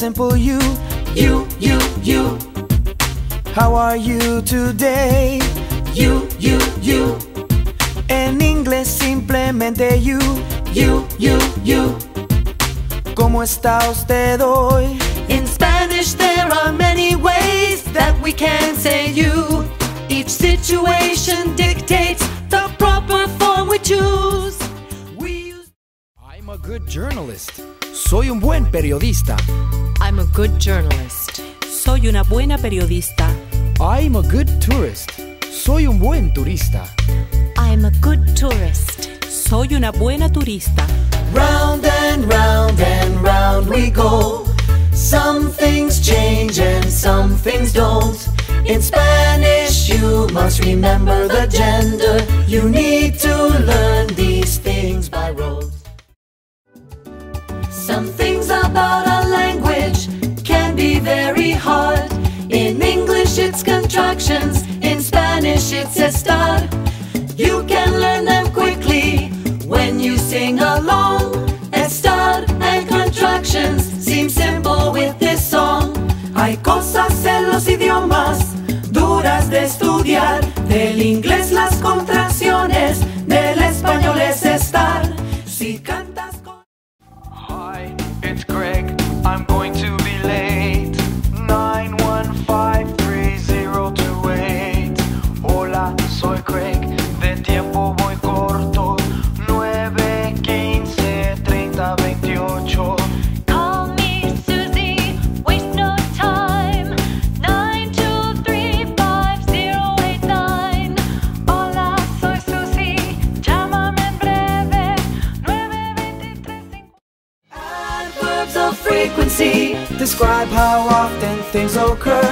simple you. How are you today? You. En inglés simplemente you. ¿Cómo está usted hoy? In Spanish there are many ways that we can say you. Each situation dictates the proper form we choose. I'm a good journalist. Soy un buen periodista. I'm a good journalist. Soy una buena periodista. I'm a good tourist. Soy un buen turista. I'm a good tourist. Soy una buena turista. Round and round we go. Some things change and some things don't. In Spanish you must remember the gender. You need to learn these things by rote. Some things about a language can be very hard. In English it's contractions, in Spanish it's estar. You can learn them quickly when you sing along. Estar and contractions seem simple with this song. Hay cosas en los idiomas duras de estudiar. Del inglés las contracciones, del español es estar. Si cantas con... Hi, it's Greg. I'm going to be late. 9153028. Hola, soy Greg. De tiempo voy corto. 9153028. Call me Susie, waste no time. 9235089. Hola, soy Susie, llámame en breve. 923. Adverbs of frequency. Describe how often things occur.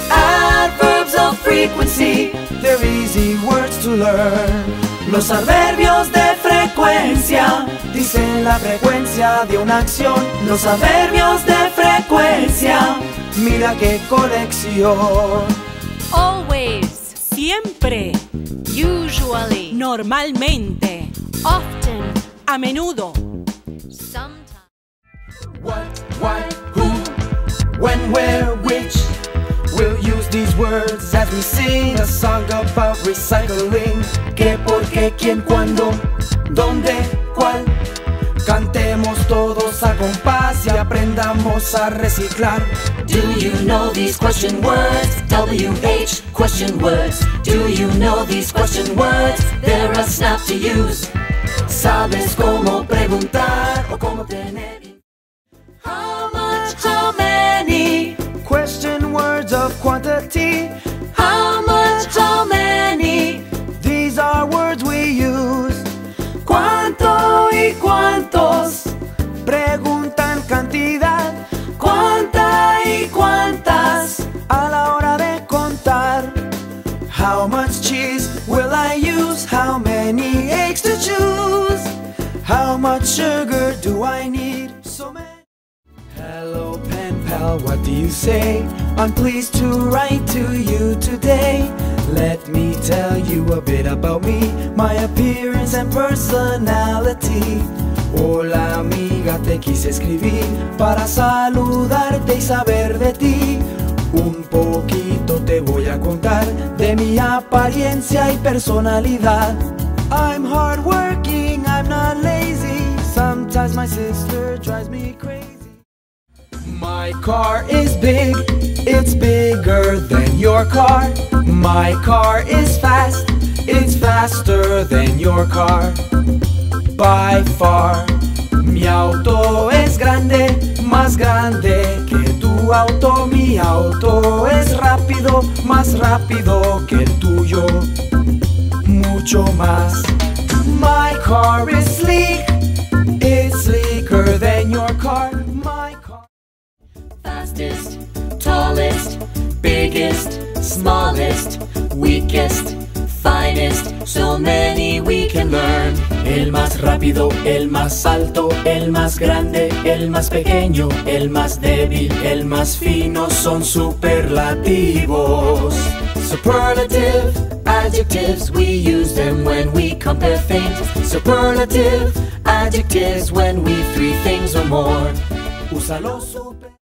Adverbs of frequency. They're easy words to learn. Los adverbios de frecuencia. Dicen la frecuencia de una acción. Los adverbios de frecuencia. Mira qué colección. Always. Siempre. Usually. Normalmente. Often. A menudo. Sometimes. What, why, who, when, where, which. We'll use these words as we sing a song about recycling. ¿Qué, por qué, quién, cuándo, dónde, cuál? Cantemos todos a compás y aprendamos a reciclar. Do you know these question words? WH question words. Do you know these question words? They're a snap to use. ¿Sabes cómo preguntar o cómo tener? How much, how many? Question words of quantity. How much, how many? These are words we use. ¿Cuánto y cuántos? Preguntan cantidad. ¿Cuánta y cuántas? A la hora de contar. How much cheese will I use? How many eggs to choose? How much sugar do I need? So many. Hello pen pal, what do you say? I'm pleased to write to you today. Let me tell you a bit about me, my appearance and personality. Hola amiga, te quise escribir para saludarte y saber de ti. Un poquito te voy a contar de mi apariencia y personalidad. I'm hardworking, I'm not lazy. Sometimes my sister drives me crazy. My car is big, it's bigger than your car. My car is fast, it's faster than your car. By far, mi auto es grande, más grande que tu auto. Mi auto es rápido, más rápido que el tuyo. Mucho más. My car is sleek, it's sleeker than your car. My car. Fastest, tallest, biggest, smallest, weakest, finest, so many we can learn. El más rápido, el más alto, el más grande, el más pequeño, el más débil, el más fino son superlativos. Superlative, adjectives, we use them when we compare things. Superlative, adjectives when we three things or more. Úsalo super.